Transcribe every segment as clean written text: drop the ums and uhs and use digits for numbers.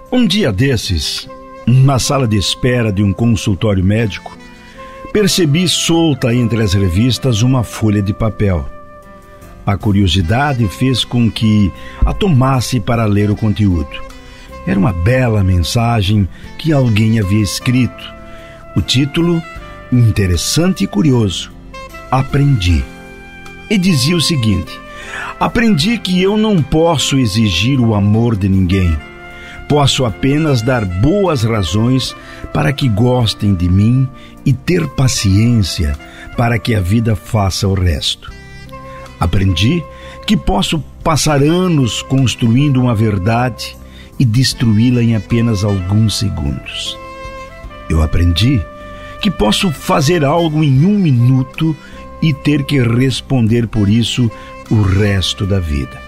Um dia desses, na sala de espera de um consultório médico, percebi solta entre as revistas uma folha de papel. A curiosidade fez com que a tomasse para ler o conteúdo. Era uma bela mensagem que alguém havia escrito. O título, interessante e curioso, Aprendi. E dizia o seguinte: aprendi que eu não posso exigir o amor de ninguém. Posso apenas dar boas razões para que gostem de mim e ter paciência para que a vida faça o resto. Aprendi que posso passar anos construindo uma verdade e destruí-la em apenas alguns segundos. Eu aprendi que posso fazer algo em 1 minuto e ter que responder por isso o resto da vida.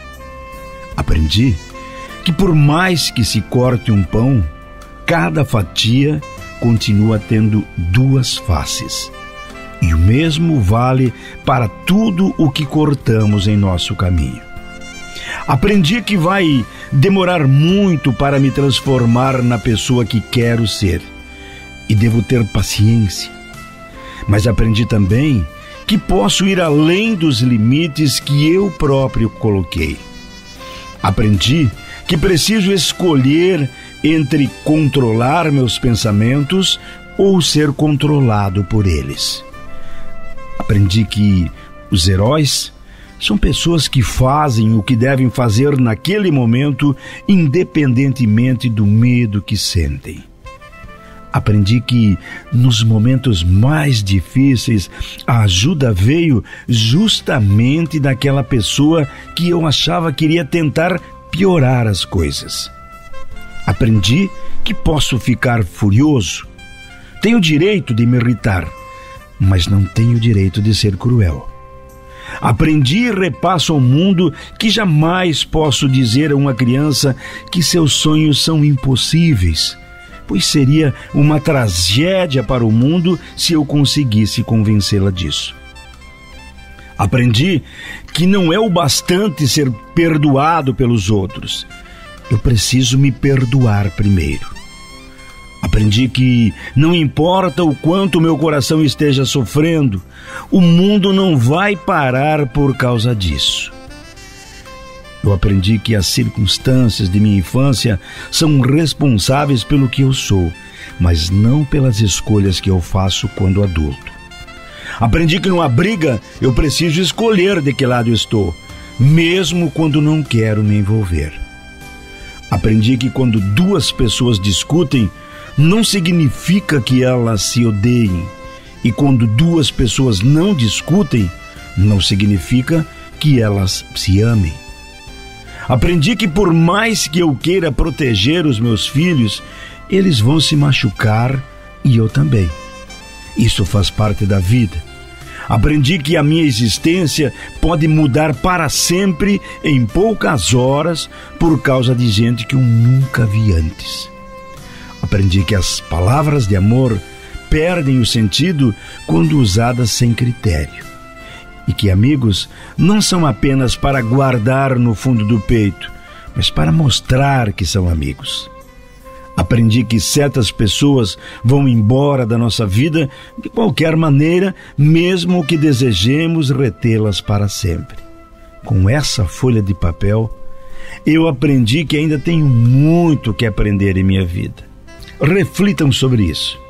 Aprendi que por mais que se corte um pão, cada fatia continua tendo 2 faces. E o mesmo vale para tudo o que cortamos em nosso caminho. Aprendi que vai demorar muito para me transformar na pessoa que quero ser, e devo ter paciência. Mas aprendi também que posso ir além dos limites que eu próprio coloquei. Aprendi que preciso escolher entre controlar meus pensamentos ou ser controlado por eles. Aprendi que os heróis são pessoas que fazem o que devem fazer naquele momento, independentemente do medo que sentem. Aprendi que nos momentos mais difíceis a ajuda veio justamente daquela pessoa que eu achava que iria tentar piorar as coisas. Aprendi que posso ficar furioso. Tenho o direito de me irritar, mas não tenho o direito de ser cruel. Aprendi e repasso ao mundo que jamais posso dizer a uma criança que seus sonhos são impossíveis, pois seria uma tragédia para o mundo se eu conseguisse convencê-la disso. Aprendi que não é o bastante ser perdoado pelos outros. Eu preciso me perdoar primeiro. Aprendi que não importa o quanto meu coração esteja sofrendo, o mundo não vai parar por causa disso. Eu aprendi que as circunstâncias de minha infância são responsáveis pelo que eu sou, mas não pelas escolhas que eu faço quando adulto. Aprendi que numa briga eu preciso escolher de que lado estou, mesmo quando não quero me envolver. Aprendi que quando 2 pessoas discutem, não significa que elas se odeiem. E quando 2 pessoas não discutem, não significa que elas se amem. Aprendi que por mais que eu queira proteger os meus filhos, eles vão se machucar e eu também. Isso faz parte da vida. Aprendi que a minha existência pode mudar para sempre em poucas horas por causa de gente que eu nunca vi antes. Aprendi que as palavras de amor perdem o sentido quando usadas sem critério. E que amigos não são apenas para guardar no fundo do peito, mas para mostrar que são amigos. Aprendi que certas pessoas vão embora da nossa vida de qualquer maneira, mesmo que desejemos retê-las para sempre. Com essa folha de papel, eu aprendi que ainda tenho muito que aprender em minha vida. Reflitam sobre isso.